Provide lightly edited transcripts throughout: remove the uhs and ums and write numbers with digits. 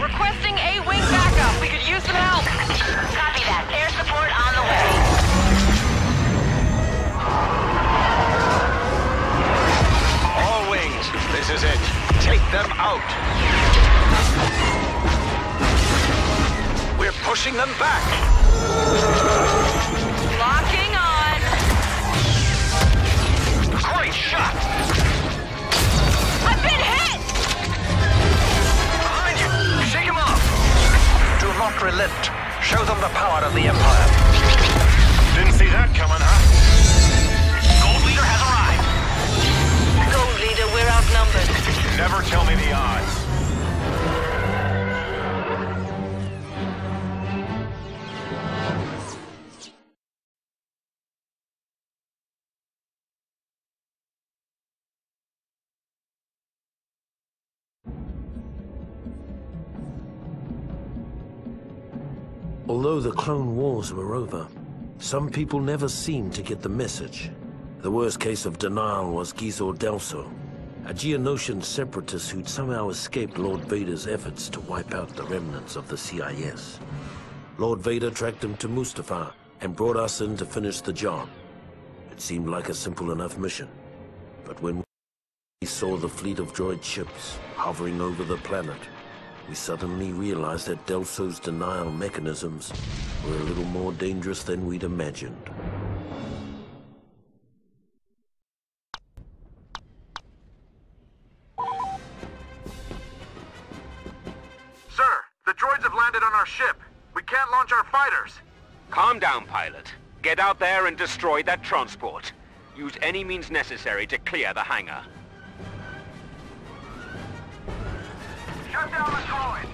Requesting A-wing backup. We could use some help. Copy that. Air support on the way. All wings, this is it. Take them out. We're pushing them back. Locking on. Great shot. I've been hit! Behind you. Shake them off. Do not relent. Show them the power of the Empire. Didn't see that coming, huh? Gold Leader has arrived. Gold Leader, we're outnumbered. Never tell me the odds. Although the Clone Wars were over, some people never seemed to get the message. The worst case of denial was Gizor Delso, a Geonosian separatist who'd somehow escaped Lord Vader's efforts to wipe out the remnants of the CIS. Lord Vader tracked him to Mustafar and brought us in to finish the job. It seemed like a simple enough mission. But when we saw the fleet of droid ships hovering over the planet, we suddenly realized that Delso's denial mechanisms were a little more dangerous than we'd imagined. Sir, the droids have landed on our ship. We can't launch our fighters. Calm down, pilot. Get out there and destroy that transport. Use any means necessary to clear the hangar. Shut down the droid.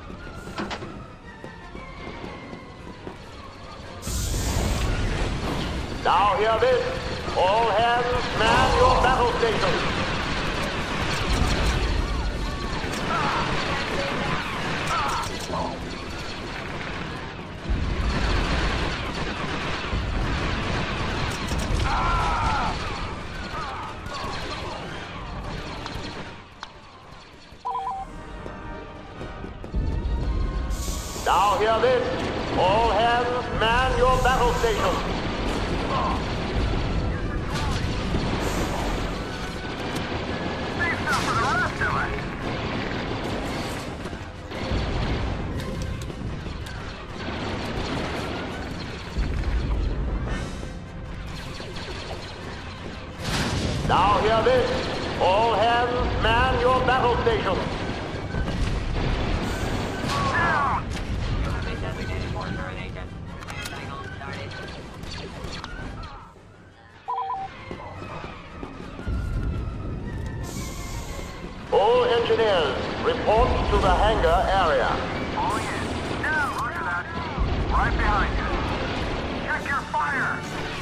Now hear this. All hands, man your battle stations. Now hear this. All hands, man your battle stations. Save stuff for the rest of us. Now hear this. All hands, man your battle stations. Down! All engineers, report to the hangar area. Oh yeah. Now, roger that. Right behind you. Check your fire.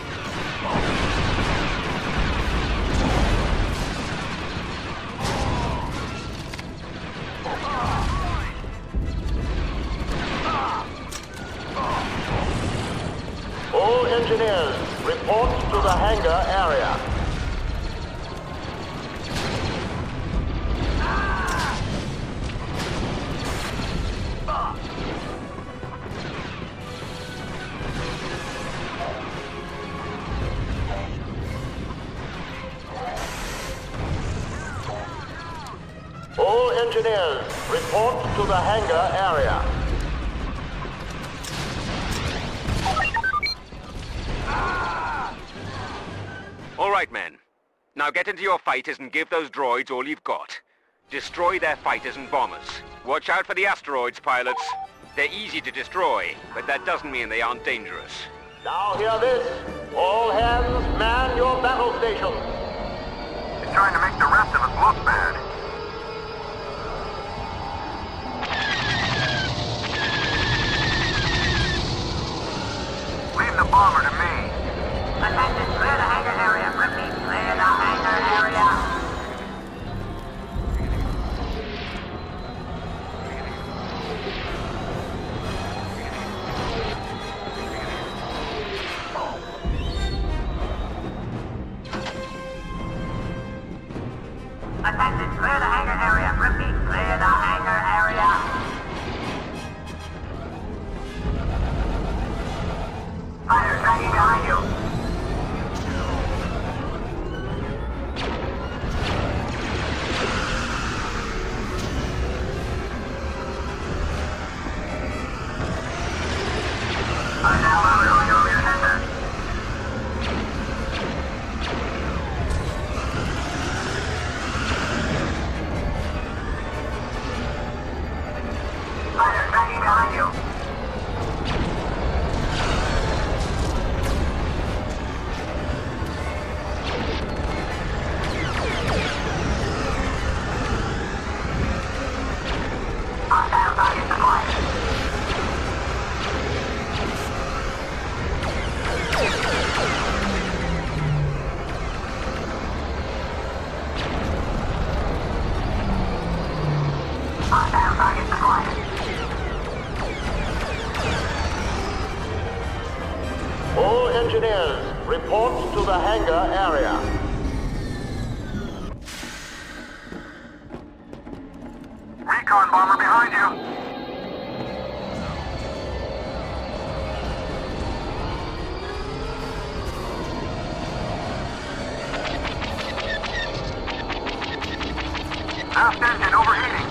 All engineers, report to the hangar area. All engineers, report to the hangar area. All right, men. Now get into your fighters and give those droids all you've got. Destroy their fighters and bombers. Watch out for the asteroids, pilots. They're easy to destroy, but that doesn't mean they aren't dangerous. Now hear this. All hands, man your battle stations. He's trying to make the rest of us look bad. Leave the bomber to me. Attention, clear the hangar area. Repeat, clear the hangar area. Attention, engineers, report to the hangar area. Recon bomber behind you. Aft engine overheating.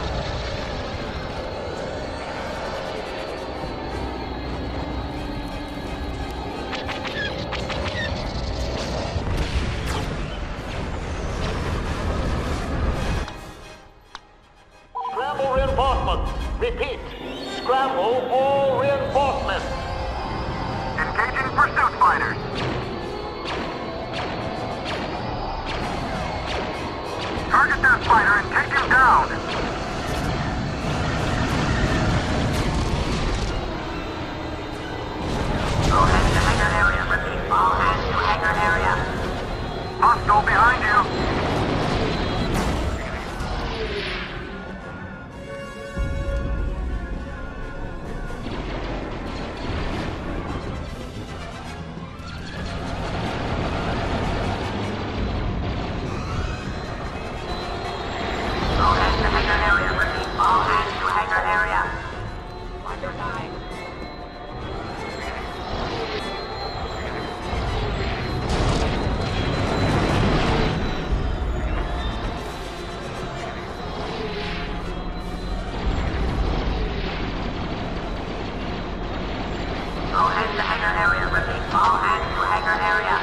Scramble reinforcements. Repeat. Scramble all reinforcements. Engaging pursuit fighters. Target that fighter and take him down. All hands to hangar area. Repeat, all hands to hangar area. Hostile behind you. All hands to hangar area. Repeat, all hands to hangar area. On your side. All hands to hangar area. Repeat, all hands to hangar area.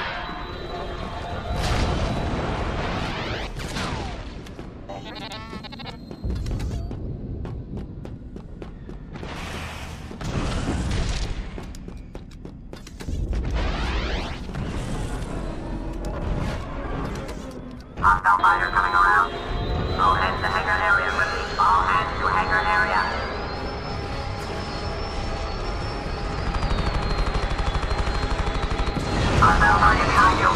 Hostile fighter coming around. All hands to hangar area. Repeat, all hands to hangar area. Hostile target behind you.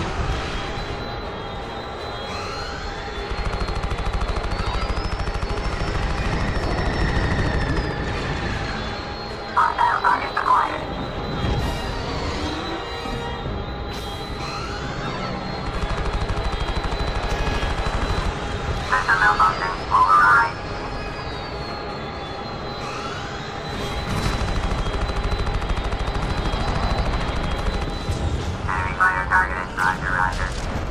Hostile target acquired. System malfunction. Override. Enemy fighter targeted. Roger, roger.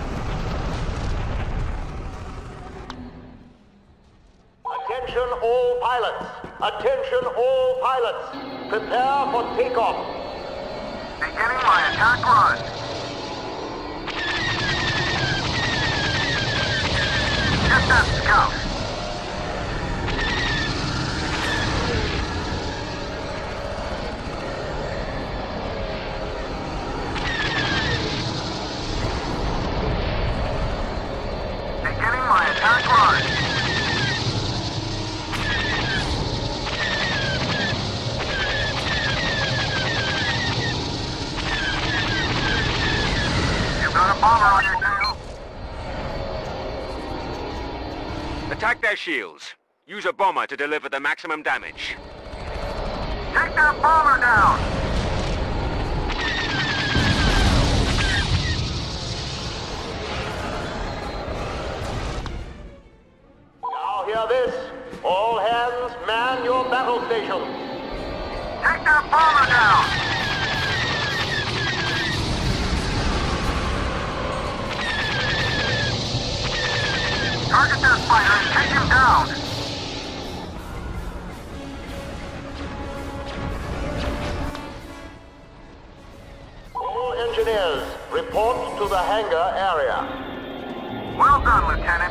Attention all pilots. Attention all pilots. Prepare for takeoff. Beginning my attack run. Get that scout. Beginning my attack run. You've got a bomber on your tail. Attack their shields. Use a bomber to deliver the maximum damage. Take that bomber down. Now hear this. All hands man your battle stations. Take that bomber down. Target that fighter and take him down. All engineers, report to the hangar area. Well done, Lieutenant.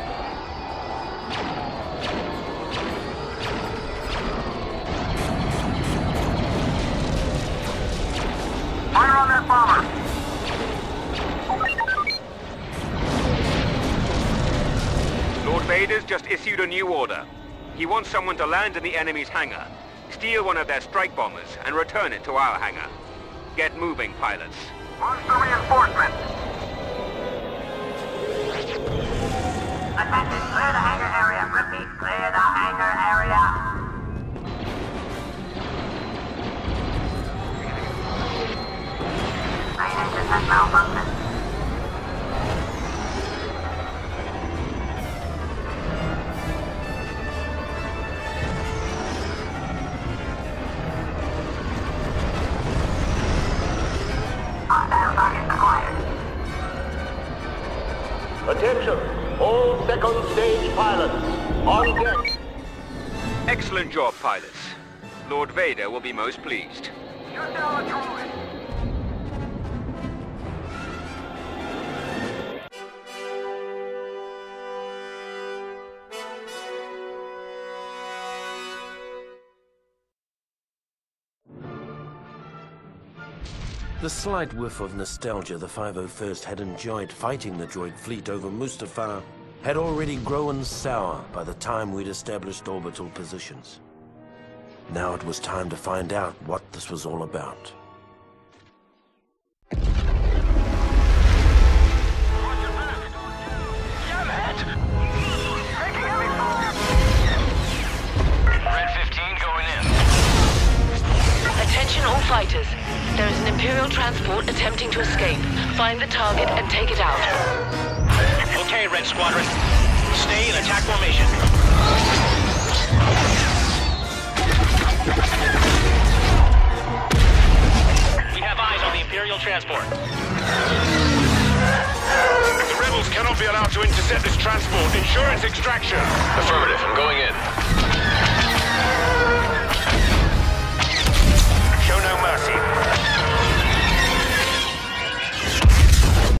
Fire on that bomber. Lord Vader's just issued a new order. He wants someone to land in the enemy's hangar, steal one of their strike bombers, and return it to our hangar. Get moving, pilots. Launch the reinforcements. Attention, clear the hangar area. Repeat, clear the hangar area. Main engine has function. Hostile target acquired. Attention, all second stage pilots, on deck. Excellent job, pilots. Lord Vader will be most pleased. Shut down the droid. The slight whiff of nostalgia the 501st had enjoyed fighting the droid fleet over Mustafar had already grown sour by the time we'd established orbital positions. Now it was time to find out what this was all about. Red 15 going in. Attention all fighters. There is an Imperial transport attempting to escape. Find the target and take it out. Okay, Red Squadron. Stay in attack formation. We have eyes on the Imperial transport. The rebels cannot be allowed to intercept this transport. Insurance extraction. Affirmative, I'm going in. Show no mercy.